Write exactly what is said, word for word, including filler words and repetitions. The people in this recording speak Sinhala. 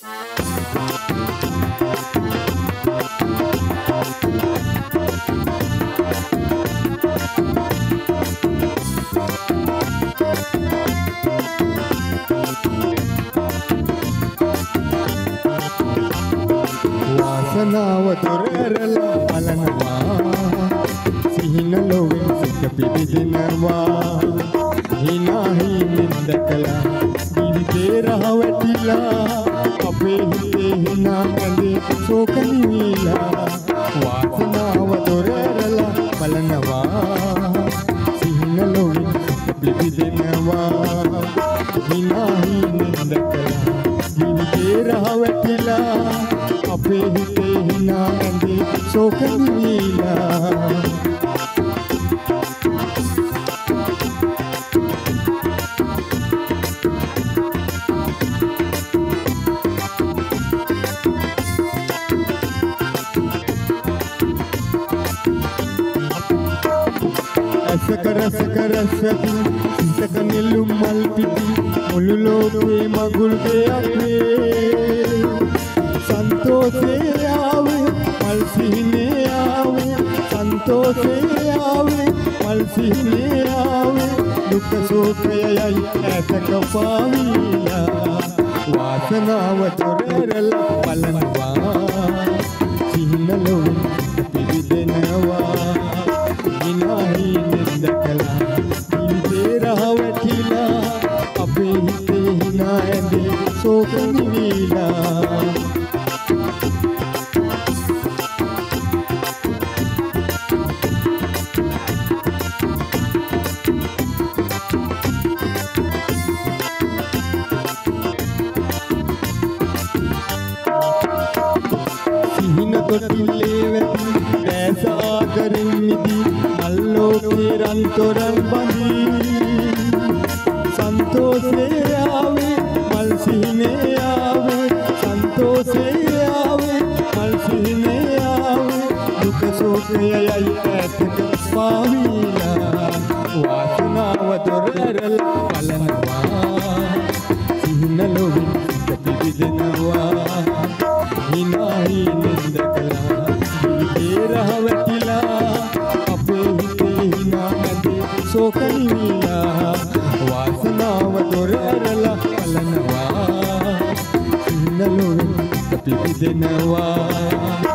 වාසනාව දොරැරලා බලනවා සිහින ලොවෙන් සිත පිබිදෙනවා හිනාහි නින්දකලා ජීවිතේ රහ වැටිලා අපේ හිතේ හිනා ඇඳේ ශෝක නිවිලා වාසනාව දොරැරලා බලනවා සිහින ලොවෙන් සිත පිබිදෙනවා හිනාහි නින්දකලා ජීවිතේ රහ වැටිලා අපේ හිතේ හිනා ඇඳේ ශෝක නිවිලා Asaka rasaka rasaki sintaka nilum mal piti mulu loke magul geyak ve santose aave mal sihine aave santose aave mal sihine aave dukha sokayai asaka paavila wasanawa thorerala palanwa sihinalo pibidenawa හිනාහි නින්දකලා ජීවිතේ රහ වැටිලා අපේ හිතේ හිනා ඇඳේ ශෝක නිවිලා සිහින කොටිල්ලේ වැටි දැසාදරින් මිදී අල්ලෝකේ රන්තොරන් බඳී සන්තෝෂේ ආවේ මල් සිහිනේ ආවේ සන්තෝෂේ ආවේ මල් සිහිනේ ආවේ දුක සෝකයයි ඇතක පාවිලා වාසනාව දොරැරලා බලනවා සිහින ලොවින් පිබිදෙනවා හිනාහි නින්දකලා ජීවිතේ රහ වැටිලා අපේ හිතේ හිනා ඇඳේ ශෝක නිවිලා වාසනාව දොරැරලා බලනවා සිහින ලොවෙන් පිබිදෙනවා